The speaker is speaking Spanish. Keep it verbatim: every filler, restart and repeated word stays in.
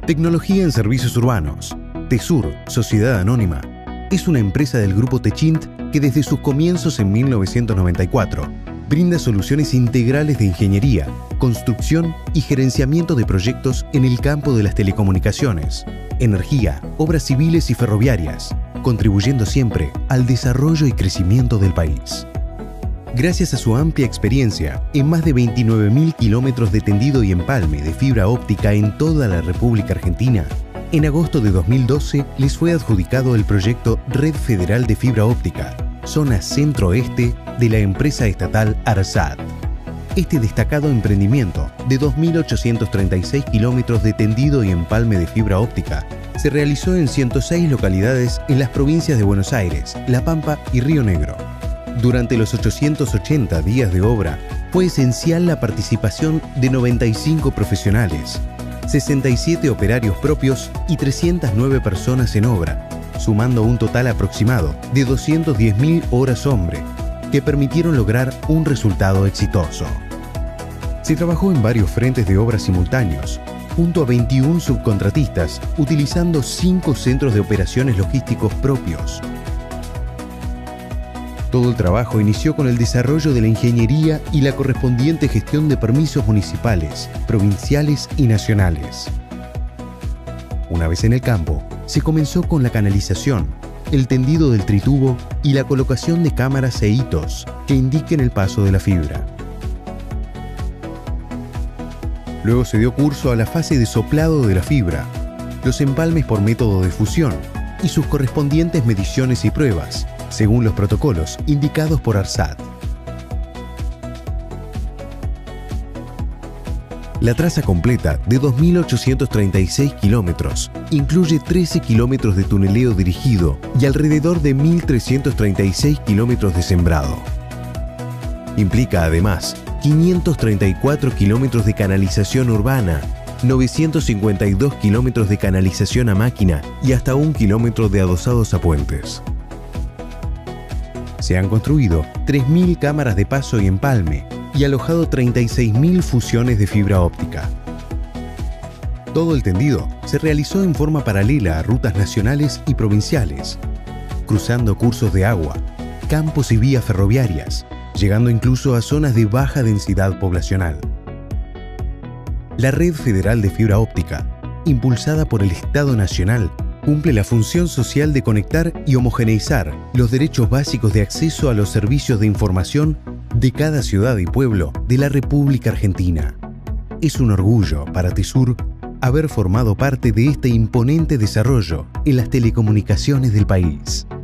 Tecnología en servicios urbanos. Tesur, Sociedad Anónima, es una empresa del grupo Techint que desde sus comienzos en mil novecientos noventa y cuatro brinda soluciones integrales de ingeniería, construcción y gerenciamiento de proyectos en el campo de las telecomunicaciones, energía, obras civiles y ferroviarias, contribuyendo siempre al desarrollo y crecimiento del país. Gracias a su amplia experiencia en más de veintinueve mil kilómetros de tendido y empalme de fibra óptica en toda la República Argentina, en agosto de dos mil doce les fue adjudicado el proyecto Red Federal de Fibra Óptica, zona centro-oeste de la empresa estatal ARSAT. Este destacado emprendimiento de dos mil ochocientos treinta y seis kilómetros de tendido y empalme de fibra óptica se realizó en ciento seis localidades en las provincias de Buenos Aires, La Pampa y Río Negro. Durante los ochocientos ochenta días de obra fue esencial la participación de noventa y cinco profesionales, sesenta y siete operarios propios y trescientas nueve personas en obra, sumando un total aproximado de doscientas diez mil horas hombre, que permitieron lograr un resultado exitoso. Se trabajó en varios frentes de obra simultáneos, junto a veintiún subcontratistas, utilizando cinco centros de operaciones logísticos propios. Todo el trabajo inició con el desarrollo de la ingeniería y la correspondiente gestión de permisos municipales, provinciales y nacionales. Una vez en el campo, se comenzó con la canalización, el tendido del tritubo y la colocación de cámaras e hitos que indiquen el paso de la fibra. Luego se dio curso a la fase de soplado de la fibra, los empalmes por método de fusión y sus correspondientes mediciones y pruebas, según los protocolos indicados por ARSAT. La traza completa, de dos mil ochocientos treinta y seis kilómetros, incluye trece kilómetros de tuneleo dirigido y alrededor de mil trescientos treinta y seis kilómetros de sembrado. Implica además quinientos treinta y cuatro kilómetros de canalización urbana, novecientos cincuenta y dos kilómetros de canalización a máquina y hasta un kilómetro de adosados a puentes. Se han construido tres mil cámaras de paso y empalme y alojado treinta y seis mil fusiones de fibra óptica. Todo el tendido se realizó en forma paralela a rutas nacionales y provinciales, cruzando cursos de agua, campos y vías ferroviarias, llegando incluso a zonas de baja densidad poblacional. La Red Federal de Fibra Óptica, impulsada por el Estado Nacional, cumple la función social de conectar y homogeneizar los derechos básicos de acceso a los servicios de información de cada ciudad y pueblo de la República Argentina. Es un orgullo para Tesur haber formado parte de este imponente desarrollo en las telecomunicaciones del país.